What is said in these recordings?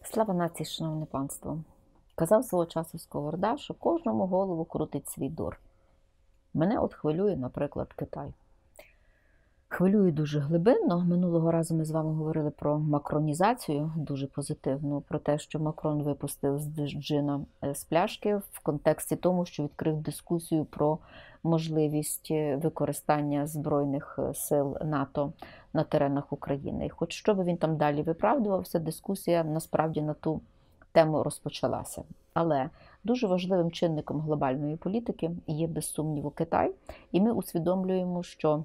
Слава нації, шановне панство! Казав свого часу Сковорода, що кожному голову крутить свій дур. Мене от хвилює, наприклад, Китай. Хвилює дуже глибинно. Минулого разу ми з вами говорили про макронізацію, дуже позитивну, про те, що Макрон випустив з джина з пляшки в контексті тому, що відкрив дискусію про можливість використання Збройних сил НАТО на теренах України. І хоч що би він там далі виправдувався, дискусія насправді на ту тему розпочалася. Але дуже важливим чинником глобальної політики є, без сумніву, Китай. І ми усвідомлюємо, що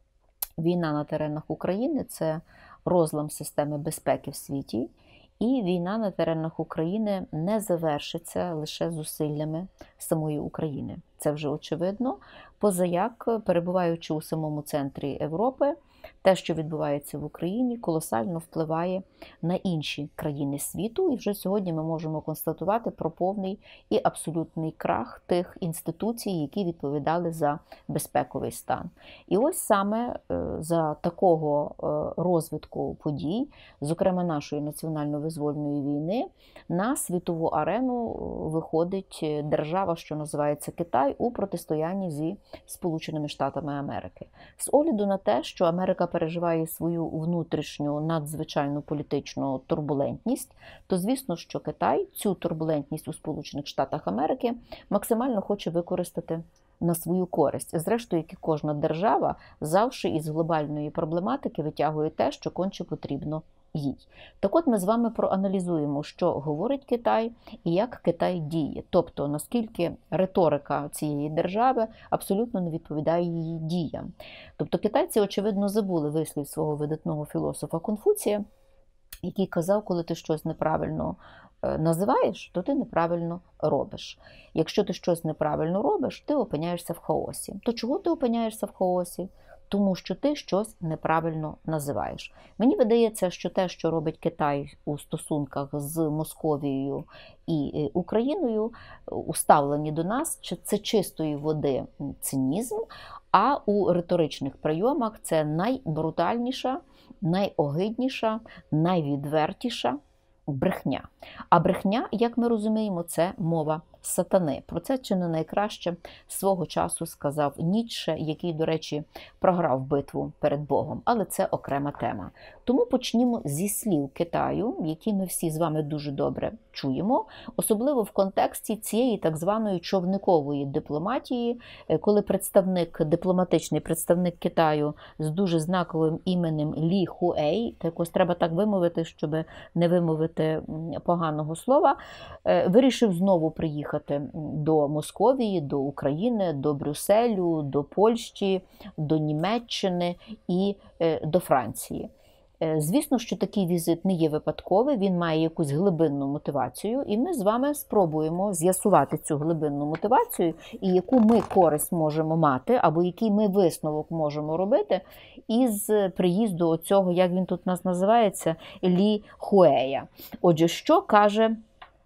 війна на теренах України – це розлам системи безпеки в світі, і війна на теренах України не завершиться лише зусиллями самої України. Це вже очевидно, позаяк, перебуваючи у самому центрі Європи, те, що відбувається в Україні, колосально впливає на інші країни світу. І вже сьогодні ми можемо констатувати про повний і абсолютний крах тих інституцій, які відповідали за безпековий стан. І ось саме за такого розвитку подій, зокрема нашої національно-визвольної війни, на світову арену виходить держава, що називається Китай, у протистоянні зі Сполученими Штатами Америки. З огляду на те, що Америка переживає свою внутрішню надзвичайну політичну турбулентність, то звісно, що Китай цю турбулентність у Сполучених Штатах Америки максимально хоче використати на свою користь. Зрештою, як і кожна держава, завжди із глобальної проблематики витягує те, що конче потрібно їй. Так от ми з вами проаналізуємо, що говорить Китай і як Китай діє. Тобто, наскільки риторика цієї держави абсолютно не відповідає її діям. Тобто китайці, очевидно, забули вислів свого видатного філософа Конфуція, який казав, коли ти щось неправильно називаєш, то ти неправильно робиш. Якщо ти щось неправильно робиш, ти опиняєшся в хаосі. То чого ти опиняєшся в хаосі? Тому що ти щось неправильно називаєш. Мені видається, що те, що робить Китай у стосунках з Московією і Україною, у ставленні до нас, це чистої води цинізм, а у риторичних прийомах це найбрутальніша, найогидніша, найвідвертіша брехня. А брехня, як ми розуміємо, це мова сатани. Про це чи не найкраще свого часу сказав Ніцше, який, до речі, програв битву перед Богом. Але це окрема тема. Тому почнімо зі слів Китаю, які ми всі з вами дуже добре чуємо, особливо в контексті цієї так званої човникової дипломатії, коли дипломатичний представник Китаю з дуже знаковим іменем Лі Хуей, якось треба так вимовити, щоб не вимовити поганого слова, вирішив знову приїхати до Московії, до України, до Брюсселю, до Польщі, до Німеччини і до Франції. Звісно, що такий візит не є випадковий, він має якусь глибинну мотивацію, і ми з вами спробуємо з'ясувати цю глибинну мотивацію, і яку ми користь можемо мати, або який ми висновок можемо робити із приїзду оцього, як він тут у нас називається, Лі Хуея. Отже, що каже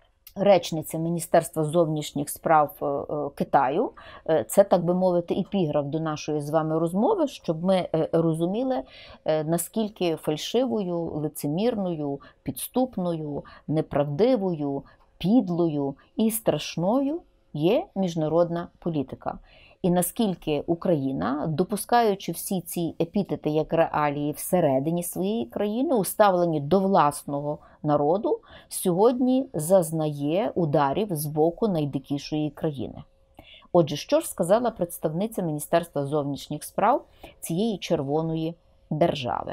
речниця Міністерства зовнішніх справ Китаю? Це, так би мовити, епіграф до нашої з вами розмови, щоб ми розуміли, наскільки фальшивою, лицемірною, підступною, неправдивою, підлою і страшною є міжнародна політика. І наскільки Україна, допускаючи всі ці епітети як реалії всередині своєї країни, у ставленні до власного народу, сьогодні зазнає ударів з боку найдикішої країни. Отже, що ж сказала представниця Міністерства зовнішніх справ цієї червоної держави?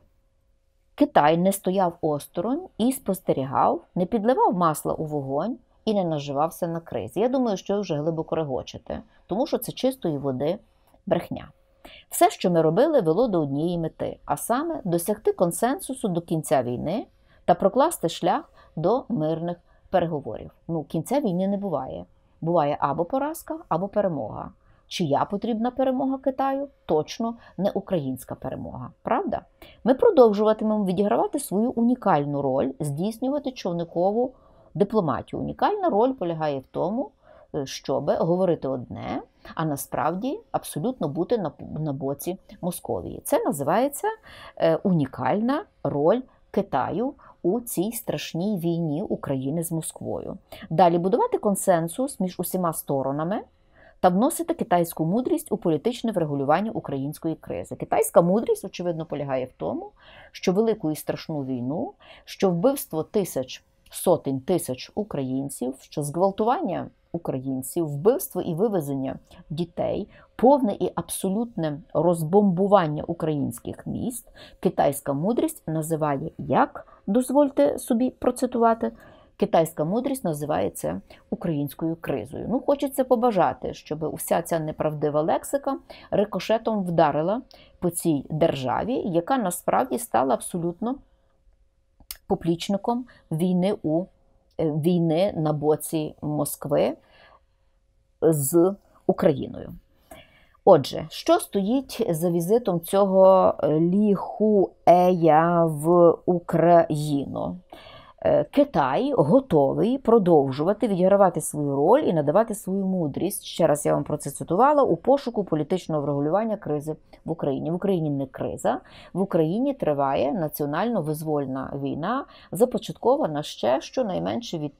Китай не стояв осторонь і спостерігав, не підливав масла у вогонь і не наживався на кризі. Я думаю, що ви вже глибоко регочете, тому що це чистої води брехня. Все, що ми робили, вело до однієї мети, а саме досягти консенсусу до кінця війни та прокласти шлях до мирних переговорів. Кінця війни не буває. Буває або поразка, або перемога. Чия потрібна перемога Китаю? Точно не українська перемога. Правда? Ми продовжуватимемо відігравати свою унікальну роль, здійснювати човникову дипломатію. Унікальна роль полягає в тому, щоб говорити одне, а насправді абсолютно бути на боці Московії. Це називається унікальна роль Китаю у цій страшній війні України з Москвою. Далі будувати консенсус між усіма сторонами та вносити китайську мудрість у політичне врегулювання української кризи. Китайська мудрість, очевидно, полягає в тому, що велику і страшну війну, що вбивство сотень тисяч українців, що зґвалтування українців, вбивство і вивезення дітей, повне і абсолютне розбомбування українських міст, китайська мудрість називає як, дозвольте собі процитувати, китайська мудрість називає це українською кризою. Ну, хочеться побажати, щоб уся ця неправдива лексика рикошетом вдарила по цій державі, яка насправді стала абсолютно поплічником війни на боці Москви з Україною. Отже, що стоїть за візитом цього Лі Хуея в Україну? Китай готовий продовжувати відігравати свою роль і надавати свою мудрість, ще раз я вам про це цитувала, у пошуку політичного врегулювання кризи в Україні. В Україні не криза, в Україні триває національно-визвольна війна, започаткована ще щонайменше від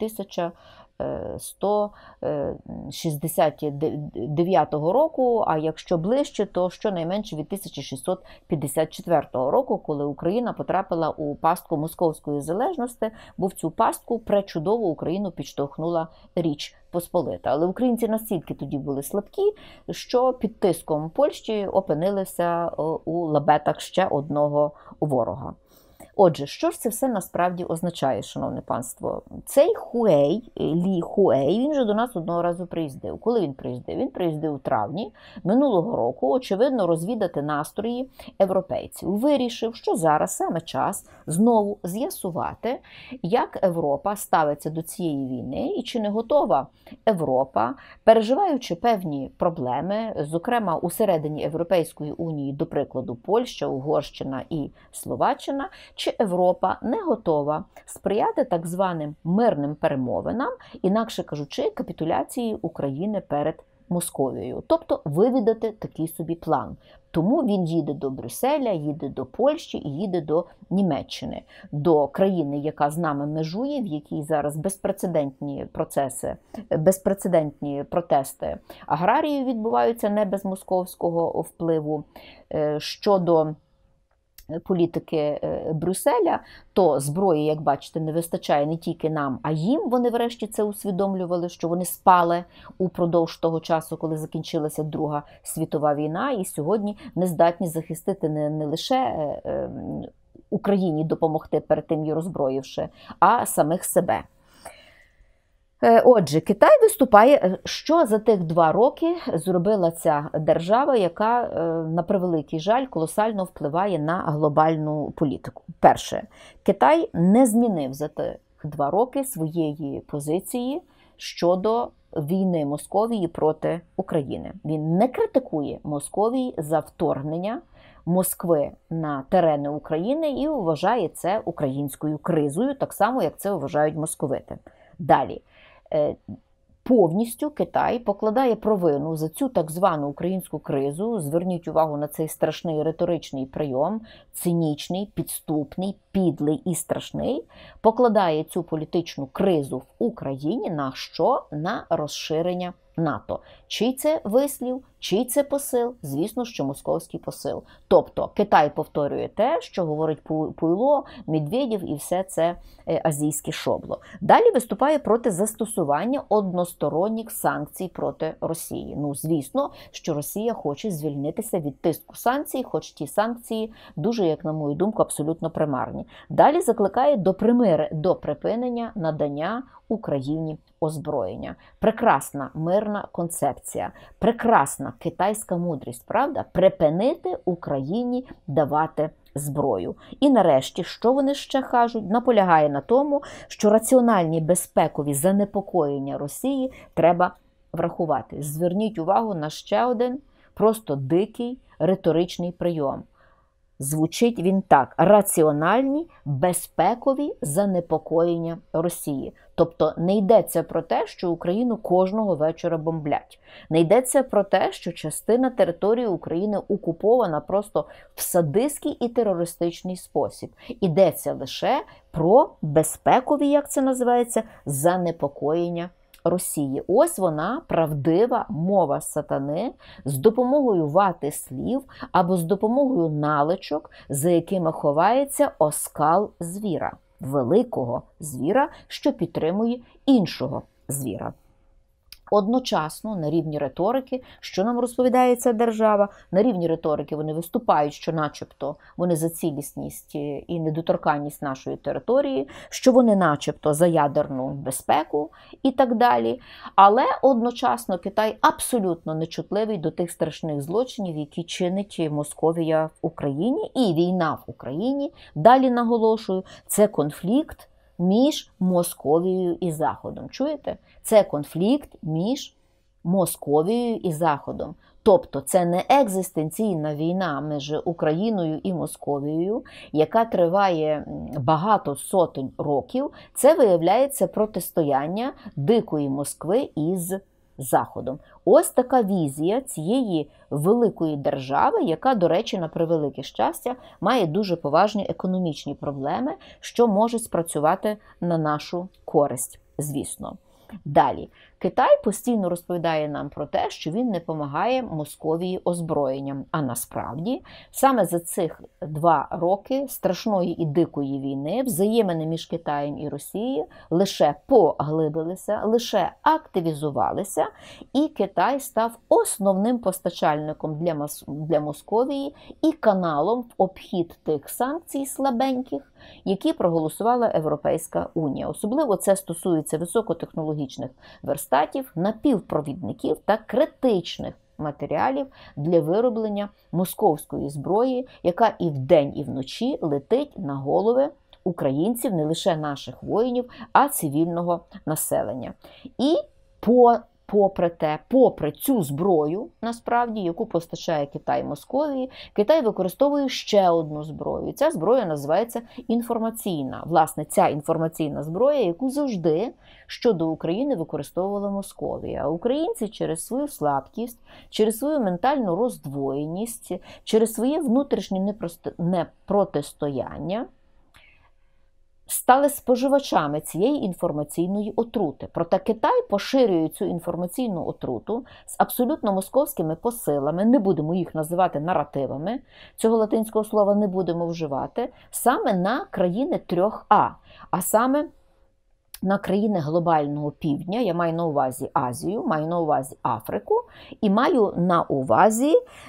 1169 року, а якщо ближче, то щонайменше від 1654 року, коли Україна потрапила у пастку московської залежності, бо в цю пастку пречудово Україну підштовхнула Річ Посполита. Але українці настільки тоді були слабкі, що під тиском Польщі опинилися у лабетах ще одного ворога. Отже, що ж це все насправді означає, шановне панство? Цей Хуей, Лі Хуей, він же до нас одного разу приїздив. Коли він приїздив? Він приїздив у травні минулого року, очевидно, розвідати настрої європейців. Вирішив, що зараз саме час знову з'ясувати, як Європа ставиться до цієї війни і чи не готова Європа, переживаючи певні проблеми, зокрема усередині Європейської Унії, до прикладу, Польща, Угорщина і Словаччина, чи Європа не готова сприяти так званим мирним перемовинам, інакше кажучи, капітуляції України перед Московією. Тобто вивідати такий собі план. Тому він їде до Брюсселя, їде до Польщі і їде до Німеччини, до країни, яка з нами межує, в якій зараз безпрецедентні процеси, безпрецедентні протести аграріїв відбуваються не без московського впливу. Щодо політики Брюсселя, то зброї, як бачите, не вистачає не тільки нам, а їм. Вони врешті це усвідомлювали, що вони спали упродовж того часу, коли закінчилася Друга світова війна, і сьогодні не здатні захистити не лише Україні допомогти перед тим її роззброївши, а самих себе. Отже, Китай виступає, що за тих 2 роки зробила ця держава, яка, на превеликий жаль, колосально впливає на глобальну політику. Перше, Китай не змінив за тих 2 роки своєї позиції щодо війни Московії проти України. Він не критикує Московії за вторгнення Москви на терени України і вважає це українською кризою, так само, як це вважають московити. Далі. Повністю Китай покладає провину за цю так звану українську кризу, зверніть увагу на цей страшний риторичний прийом, цинічний, підступний, підлий і страшний, покладає цю політичну кризу в Україні на що? На розширення НАТО. Чий це вислів, чий це посил? Звісно, що московський посил. Тобто Китай повторює те, що говорить Пуйло, Медведєв і все це азійське шобло. Далі виступає проти застосування односторонніх санкцій проти Росії. Ну, звісно, що Росія хоче звільнитися від тиску санкцій, хоч ті санкції дуже, як на мою думку, абсолютно примарні. Далі закликає до припинення надання Україні озброєння. Прекрасна мирна концепція, прекрасна китайська мудрість, правда? Припинити Україні давати зброю. І нарешті, що вони ще кажуть? Наполягає на тому, що раціональні безпекові занепокоєння Росії треба врахувати. Зверніть увагу на ще один просто дикий риторичний прийом. Звучить він так: раціональні, безпекові занепокоєння Росії. Тобто не йдеться про те, що Україну кожного вечора бомблять. Не йдеться про те, що частина території України окупована просто в садистський і терористичний спосіб. Йдеться лише про безпекові, як це називається, занепокоєння Росії. Ось вона, правдива мова сатани, з допомогою вати слів або з допомогою наличок, за якими ховається оскал звіра, великого звіра, що підтримує іншого звіра. Одночасно, на рівні риторики, що нам розповідає ця держава, на рівні риторики вони виступають, що начебто вони за цілісність і недоторканність нашої території, що вони начебто за ядерну безпеку і так далі. Але одночасно Китай абсолютно нечутливий до тих страшних злочинів, які чинить Московія в Україні і війна в Україні. Далі наголошую, це конфлікт між Московією і Заходом. Чуєте? Це конфлікт між Московією і Заходом. Тобто це не екзистенційна війна між Україною і Московією, яка триває багато сотень років. Це виявляється протистояння дикої Москви із Заходом. Ось така візія цієї великої держави, яка, до речі, на превелике щастя, має дуже поважні економічні проблеми, що можуть спрацювати на нашу користь, звісно. Далі. Китай постійно розповідає нам про те, що він не допомагає Московії озброєнням. А насправді, саме за цих 2 роки страшної і дикої війни взаємини між Китаєм і Росією лише поглибилися, лише активізувалися, і Китай став основним постачальником для Московії і каналом в обхід тих санкцій слабеньких, які проголосувала Європейська Унія. Особливо це стосується високотехнологічних верстатів, напівпровідників та критичних матеріалів для вироблення московської зброї, яка і вдень, і вночі летить на голови українців, не лише наших воїнів, а цивільного населення. І попри цю зброю, насправді, яку постачає Китай Московії, Китай використовує ще одну зброю. Ця зброя називається інформаційна. Власне, ця інформаційна зброя, яку завжди щодо України використовувала Московія. А українці через свою слабкість, через свою ментальну роздвоєність, через своє внутрішнє непротистояння стали споживачами цієї інформаційної отрути. Проте Китай поширює цю інформаційну отруту з абсолютно московськими посилами, не будемо їх називати наративами, цього латинського слова не будемо вживати, саме на країни 3А, а саме на країни глобального півдня, я маю на увазі Азію, маю на увазі Африку і маю на увазі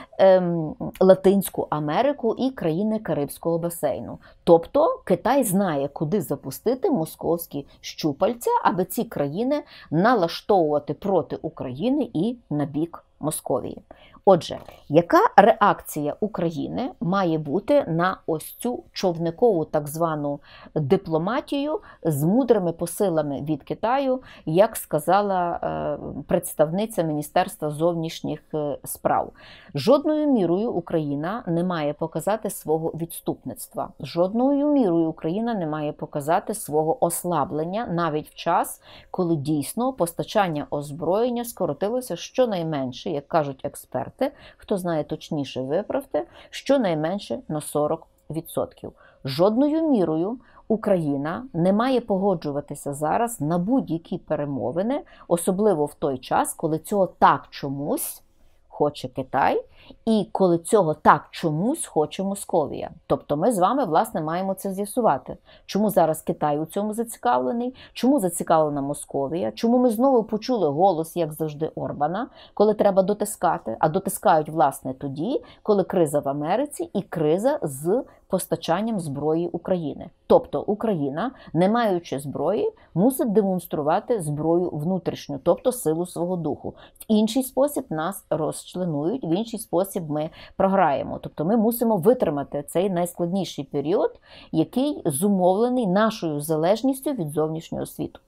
Латинську Америку і країни Карибського басейну. Тобто Китай знає, куди запустити московські щупальця, аби ці країни налаштовувати проти України і на бік Московії. Отже, яка реакція України має бути на ось цю човникову так звану дипломатію з мудрими посилами від Китаю, як сказала представниця Міністерства зовнішніх справ? Жодною мірою Україна не має показати свого відступництва. Жодною мірою Україна не має показати свого ослаблення навіть в час, коли дійсно постачання озброєння скоротилося щонайменше, як кажуть експерти, хто знає точніше, виправте, щонайменше на 40%. Жодною мірою Україна не має погоджуватися зараз на будь-які перемовини, особливо в той час, коли цього так чомусь хоче Китай і коли цього так чомусь хоче Московія. Тобто ми з вами, власне, маємо це з'ясувати. Чому зараз Китай у цьому зацікавлений? Чому зацікавлена Московія? Чому ми знову почули голос, як завжди, Орбана, коли треба дотискати? А дотискають, власне, тоді, коли криза в Америці і криза з постачанням зброї України. Тобто Україна, не маючи зброї, мусить демонструвати зброю внутрішню, тобто силу свого духу. В інший спосіб нас розчленують, в інший спосіб ми програємо. Тобто ми мусимо витримати цей найскладніший період, який зумовлений нашою залежністю від зовнішнього світу.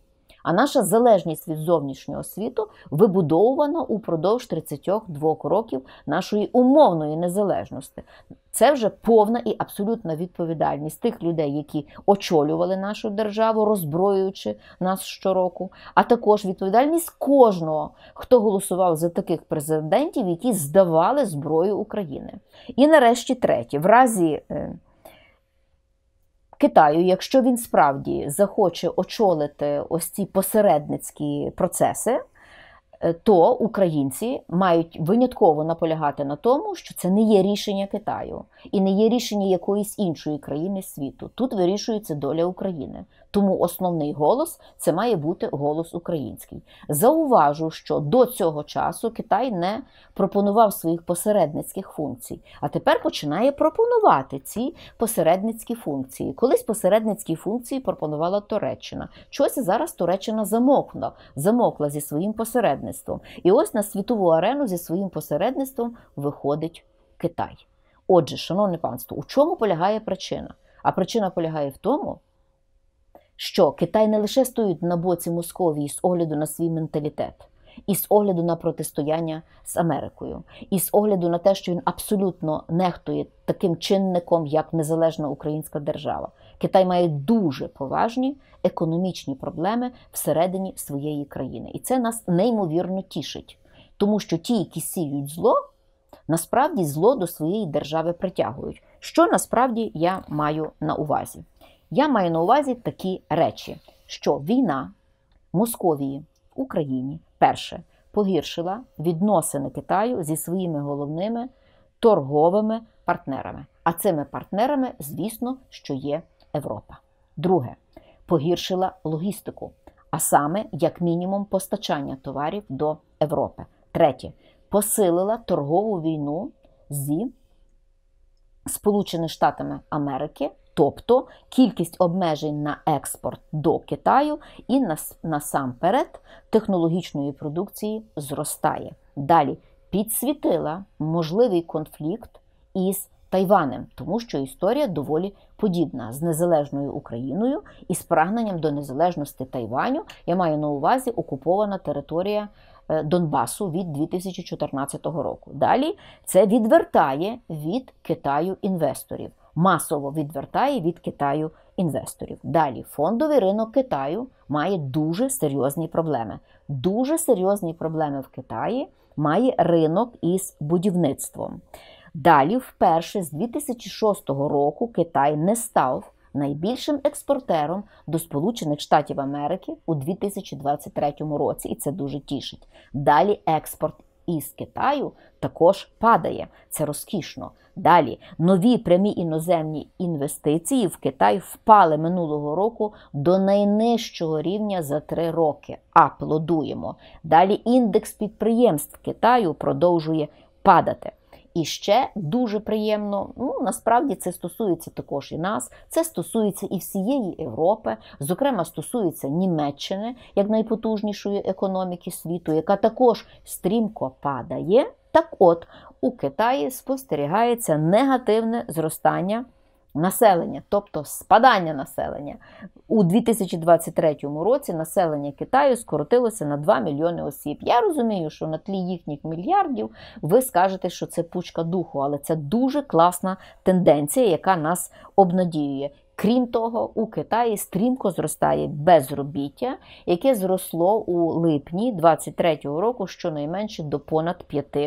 А наша залежність від зовнішнього світу вибудовувана упродовж 32 років нашої умовної незалежності. Це вже повна і абсолютна відповідальність тих людей, які очолювали нашу державу, роззброюючи нас щороку, а також відповідальність кожного, хто голосував за таких президентів, які здавали зброю України. І нарешті третє. В разі Китаю, якщо він справді захоче очолити ось ці посередницькі процеси, то українці мають винятково наполягати на тому, що це не є рішення Китаю і не є рішення якоїсь іншої країни світу. Тут вирішується доля України. Тому основний голос – це має бути голос український. Зауважу, що до цього часу Китай не пропонував своїх посередницьких функцій, а тепер починає пропонувати ці посередницькі функції. Колись посередницькі функції пропонувала Туреччина. Чогось зараз Туреччина замокла зі своїм посередництвом. І ось на світову арену зі своїм посередництвом виходить Китай. Отже, шановне панство, у чому полягає причина? А причина полягає в тому, що Китай не лише стоїть на боці Московії з огляду на свій менталітет, і з огляду на протистояння з Америкою, і з огляду на те, що він абсолютно нехтує таким чинником, як незалежна українська держава. Китай має дуже поважні економічні проблеми всередині своєї країни. І це нас неймовірно тішить. Тому що ті, які сіють зло, насправді зло до своєї держави притягують. Що насправді я маю на увазі? Я маю на увазі такі речі, що війна Московії в Україні, перше, погіршила відносини Китаю зі своїми головними торговими партнерами. А цими партнерами, звісно, що є Європа. Друге, погіршила логістику, а саме, як мінімум, постачання товарів до Європи. Третє, посилила торгову війну зі Сполученими Штатами Америки, тобто кількість обмежень на експорт до Китаю і насамперед технологічної продукції зростає. Далі підсвітила можливий конфлікт із Тайванем, тому що історія доволі подібна з незалежною Україною і з прагненням до незалежності Тайваню. Я маю на увазі окупована територія Донбасу від 2014 року. Далі це відвертає від Китаю інвесторів. Масово відвертає від Китаю інвесторів. Далі, фондовий ринок Китаю має дуже серйозні проблеми. Дуже серйозні проблеми в Китаї має ринок із будівництвом. Далі, вперше з 2006 року Китай не став найбільшим експортером до Сполучених Штатів Америки у 2023 році, і це дуже тішить. Далі експорт із Китаю також падає. Це розкішно. Далі, нові прямі іноземні інвестиції в Китай впали минулого року до найнижчого рівня за 3 роки. Аплодуємо. Далі індекс підприємств Китаю продовжує падати. І ще дуже приємно, насправді це стосується також і нас, це стосується і всієї Європи, зокрема стосується Німеччини, як найпотужнішої економіки світу, яка також стрімко падає. Так от, у Китаї спостерігається негативне зростання населення, тобто спадання населення. У 2023 році населення Китаю скоротилося на 2 мільйони осіб. Я розумію, що на тлі їхніх мільярдів ви скажете, що це пучка духу, але це дуже класна тенденція, яка нас обнадіює. Крім того, у Китаї стрімко зростає безробіття, яке зросло у липні 2023 року щонайменше до понад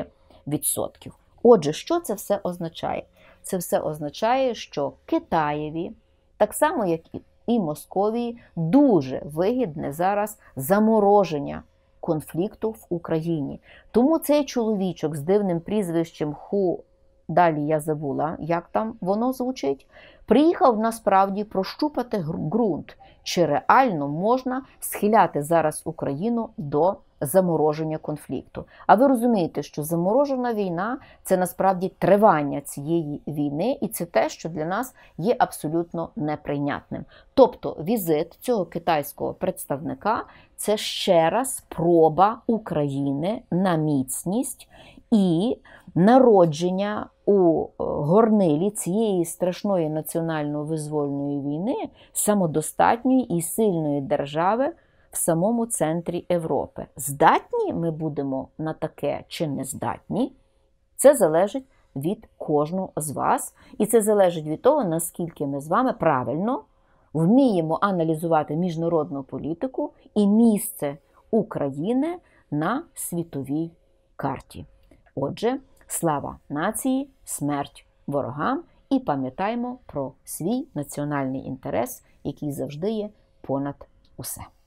5%. Отже, що це все означає? Це все означає, що Китаєві, так само як і Московії, дуже вигідне зараз замороження конфлікту в Україні. Тому цей чоловічок з дивним прізвищем далі я забула, як там воно звучить, приїхав насправді прощупати ґрунт, чи реально можна схиляти зараз Україну до замороження конфлікту. А ви розумієте, що заморожена війна – це насправді тривання цієї війни, і це те, що для нас є абсолютно неприйнятним. Тобто візит цього китайського представника – це ще раз проба України на міцність і народження у горнилі цієї страшної національно-визвольної війни самодостатньої і сильної держави в самому центрі Європи. Здатні ми будемо на таке чи не здатні, це залежить від кожного з вас. І це залежить від того, наскільки ми з вами правильно вміємо аналізувати міжнародну політику і місце України на світовій карті. Отже, слава нації, смерть ворогам і пам'ятаємо про свій національний інтерес, який завжди є понад усе.